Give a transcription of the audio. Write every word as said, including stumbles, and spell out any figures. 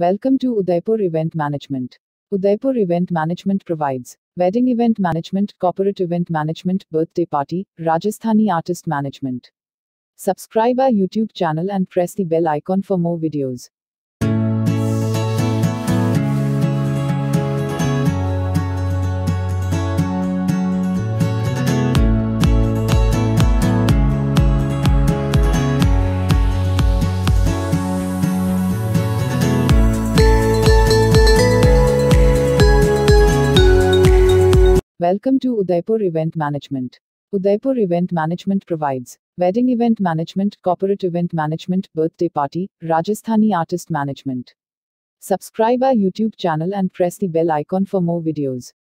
Welcome to Udaipur Event Management. Udaipur Event Management provides wedding event management, corporate event management, birthday party, Rajasthani artist management. Subscribe our YouTube channel and press the bell icon for more videos. Welcome to Udaipur Event Management. Udaipur Event Management provides wedding event management, corporate event management, birthday party, Rajasthani artist management. Subscribe our YouTube channel and press the bell icon for more videos.